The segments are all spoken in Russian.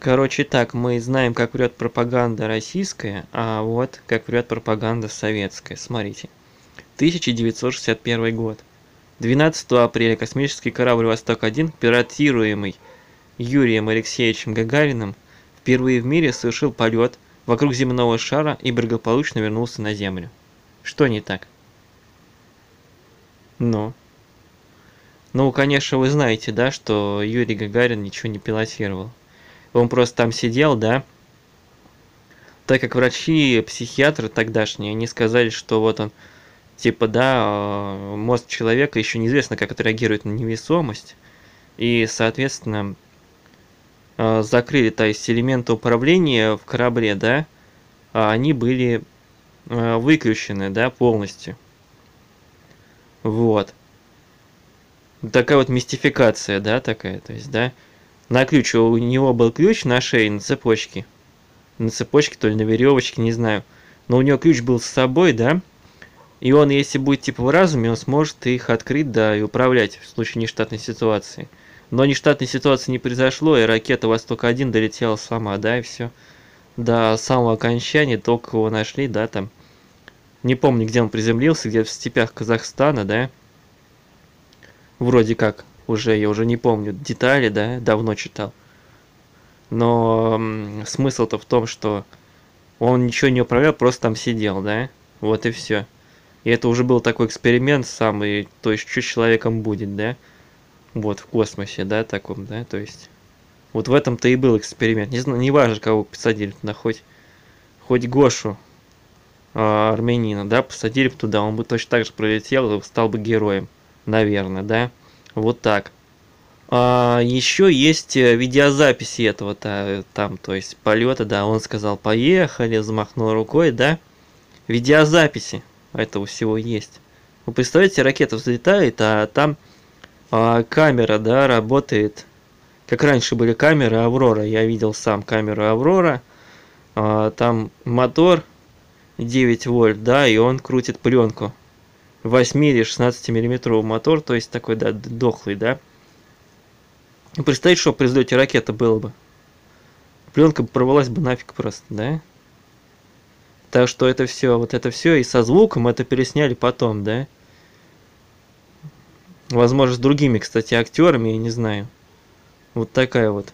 Короче, так, мы знаем, как врет пропаганда российская, а вот как врет пропаганда советская. Смотрите. 1961 год. 12 апреля космический корабль «Восток-1», пилотируемый Юрием Алексеевичем Гагариным, впервые в мире совершил полет вокруг земного шара и благополучно вернулся на Землю. Что не так? Ну, конечно, вы знаете, да, что Юрий Гагарин ничего не пилотировал. Он просто там сидел, да, так как врачи, психиатры тогдашние, они сказали, что вот он, типа, да, мозг человека еще неизвестно, как отреагирует на невесомость, и, соответственно, закрыли, то есть элементы управления в корабле, да, они были выключены, да, полностью. Вот. Такая вот мистификация, да, такая, то есть, да, на ключ, у него был ключ на шее, на цепочке, то ли на веревочке, не знаю, но у него ключ был с собой, да, и он, если будет, типа, в разуме, он сможет их открыть, да, и управлять в случае нештатной ситуации. Но нештатной ситуации не произошло, и ракета «Восток-1» долетела сама, да, и все. До самого окончания только его нашли, да, там. Не помню, где он приземлился, где-то в степях Казахстана, да. Вроде как, я уже не помню детали, да, давно читал. Но смысл-то в том, что он ничего не управлял, просто там сидел, да. Вот и все. И это уже был такой эксперимент самый, то есть, что с человеком будет, да. Вот, в космосе, да, таком, да, то есть. Вот в этом-то и был эксперимент. Не знаю, не важно, кого посадили туда, хоть Гошу, армянина, да, посадили бы туда, он бы точно так же пролетел и стал бы героем, наверное, да. Вот так. Еще есть видеозаписи этого-то, там, то есть, полета, да, он сказал, поехали, замахнул рукой, да. Видеозаписи этого всего есть. Вы представляете, ракета взлетает, а там камера, да, работает. Как раньше были камеры Аврора, я видел сам камеру Аврора. Там мотор 9 вольт, да, и он крутит пленку. 8 или 16 миллиметровый мотор, то есть такой, да, дохлый, да. Представьте, что при взлете ракеты было бы. Пленка порвалась бы нафиг просто, да. Так что это все, вот это все, и со звуком это пересняли потом, да. Возможно, с другими, кстати, актерами, я не знаю. Вот такая вот.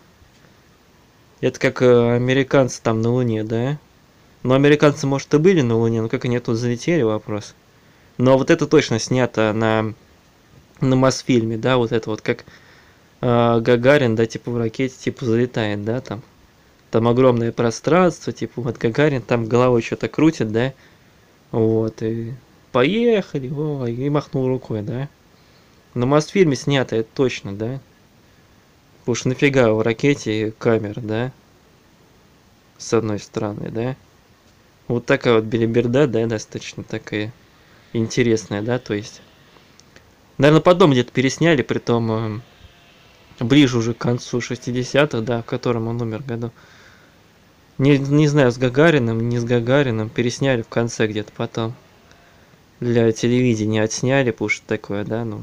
Это как американцы там на Луне, да? Но американцы, может, и были на Луне, но как они тут залетели, вопрос. Но вот это точно снято на Мосфильме, да, вот это вот как Гагарин, да, типа в ракете, типа залетает, да, там. Там огромное пространство, типа вот Гагарин там головой что-то крутит, да. Вот, и поехали, и махнул рукой, да. На Мосфильме снято, это точно, да. Потому что нафига в ракете камера, да? С одной стороны, да? Вот такая вот белиберда, да, достаточно такая интересная, да, то есть. Наверное, потом где-то пересняли, притом ближе уже к концу 60-х, да, в котором он умер году. Не знаю, с Гагариным, не с Гагариным, пересняли в конце где-то потом. Для телевидения отсняли, потому что такое, да, ну.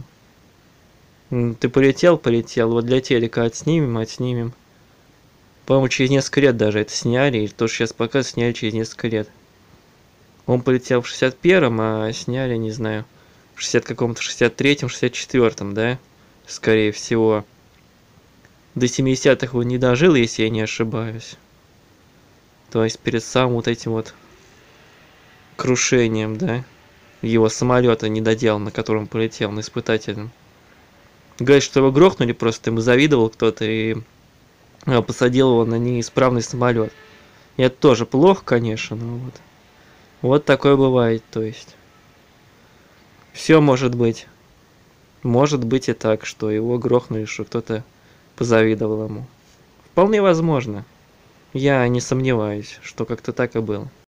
Ты полетел, вот для телека отснимем. По-моему, через несколько лет даже это сняли, и то, что сейчас показывают, сняли через несколько лет. Он полетел в 61-м, а сняли, не знаю, в 60 каком-то, 63-м, 64-м, да? Скорее всего. До 70-х он не дожил, если я не ошибаюсь. То есть перед самым вот этим вот крушением, да? Его самолета не доделал, на котором полетел, на испытательном. Говорит, что его грохнули, просто ему завидовал кто-то и посадил его на неисправный самолет. И это тоже плохо, конечно, но вот. Вот такое бывает, то есть. Все может быть. Может быть и так, что его грохнули, что кто-то позавидовал ему. Вполне возможно. Я не сомневаюсь, что как-то так и было.